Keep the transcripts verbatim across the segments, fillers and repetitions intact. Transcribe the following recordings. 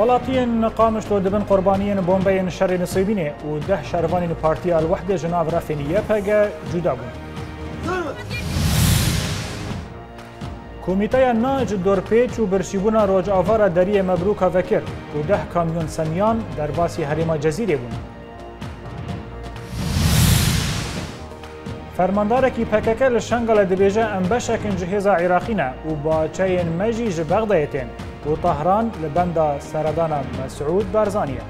ولاتين قامش لو دبن قربانيين بومبين شر نصيبينه وده شرفانين بارتي الوحدة جناب رافينية بقى جدا بون. كوميتايا ناج دور بيتش و برشيبونا روج آفارا دارية مبروكا وكر وده كاميون سنيان در باسي هريما جزيرة بون. فرمانداركي بككه لشنغل دبيجه ام بشكن جهيزا عراقينا و با چين مجي جبغدايتين و طهران لبندا سردانا مسعود بارزانيه.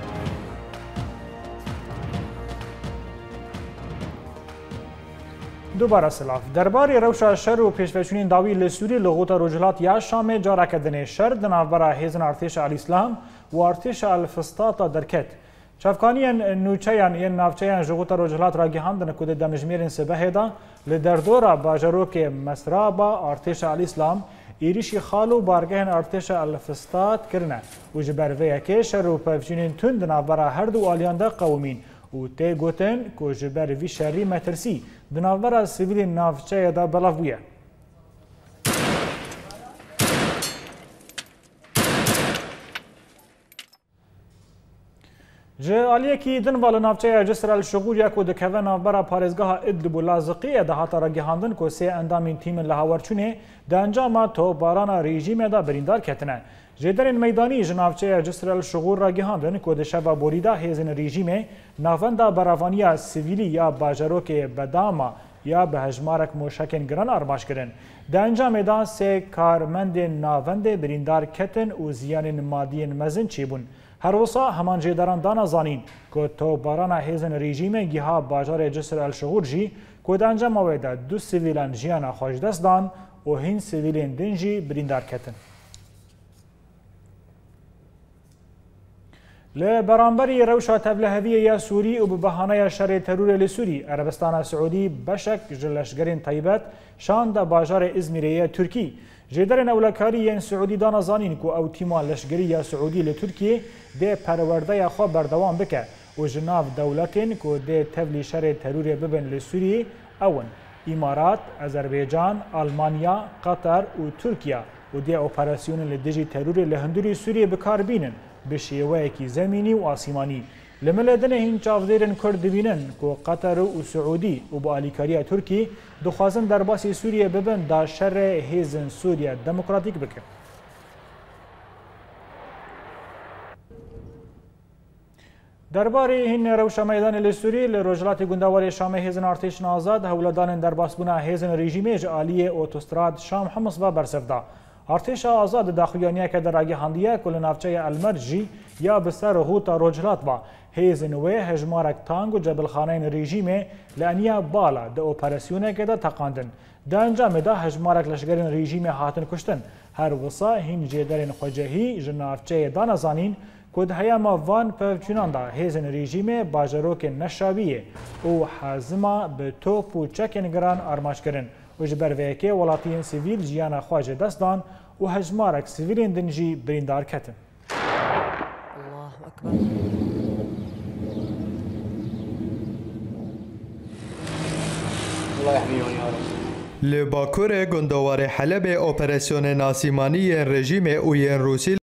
دوباره سلاف درباري روشا شر و پیشوچونین داوی لسوری لغوتا رجلات یا شام جارا کدنه شر دنابرا هیزن ارتش الاسلام و ارتش الفسطاط درکت. شفقانیان نوچیان این نافچیان جغوتا رجلات را گهاندن کود دمجمیرین سبهدا لدردورا باجروک مسرابا ارتش الاسلام ایریشی خالو بارگهن ارتش الفسطاط کرنه و جبروه که شر و پیشوچونین تند دنابرا هر دو آلیانده قومین و تی گوتن که جبروی شری مترسی دنابرا سیویل نافچه دا بلاف بویه. جالیه کی دن وال نافچه جسر الشغول یک و دکوه نافبرا پارزگاه ادلب و لازقیه ده هاتا را گهاندن که سه اندامین تیم لحاورچونه ده انجام تو بارانا ریژیم ده بریندار کتنه. جدرین میدانی جنافچه جسر الشغول را گهاندن که ده شبا بوریده هیزن ریژیم نافنده براوانیا سیویلی یا باجروک بداما یا به هجمارک موشکن گران آرماش کرن. ده انجام ده سه کارمند نافنده بریندار کتن و زیان مادین مزن چی بون. هر وسا همان جداران دانا زانین که تو بارانا هیزن ریژیم گیها باجار جسر الشغور جی که ده انجام ویده دو سیویلان جیانا خوش دست دان و هین سیویلین دن جی بریندار کتن. لبرانبری روشا تبلهویه یا سوری و ببهانه شر ترور لسوری عربستان سعودی بشک جلشگرین طیبت شان ده باجار ازمیریه ترکی جدرن اولکاری ین سعودی دانا زانین که او تیما لشگری یا سعودی لترکیه ده پرورده خواه بردوام بکه و جناف دولتین که ده تبلی شر ترور ببن لسوری اون امارات، آذربایجان، آلمانیا، قطر و ترکیه و ده اپراسیون لدجی ترور لهندوری سوریه بکار بینن به شیوه کی زمینی و آسمانی لملدن هین چاودیرن کرد بینن که قطر و سعودی و با آلیکاری ترکی دخوازن در باسی سوریه ببن دا شر هیزن سوریه دموکراتیک بکن. درباره هین روشا میدان لسوری لرجلات گندوار شام هیزن ارتش آزاد هولدان در باسبونا هیزن رژیمیج عالی اوتوستراد شام حمص و برسفدا ارتش آزاد داخلیانیه که در آگهاندیه کل نافچه المرجی یا بسر هوتا رجلات با هیزن و هجمارک تانگ و جبل خانین رژیمه لانیا بالا ده اپراسیونه که ده تقاندن ده انجام ده هجمارک لشگرین رژیمه هاتن کشتن هر وصا هین جدرین خوجهی جنافچه دانزانین کد هیاما وان پفچونان ده هیزن رژیمه باجروک نشابیه او حازما به توپ و چکن گران آرماش کرن و جبرویکه ولاتین سیویل جیانا خواجه دستان و هجمارک سیویلین دنجی بریندار کتن. الله اکبر. الله يحميهم يا رب. لباکور گندوار حلب اپراسیون ناسیمانی رژیم اوین روسی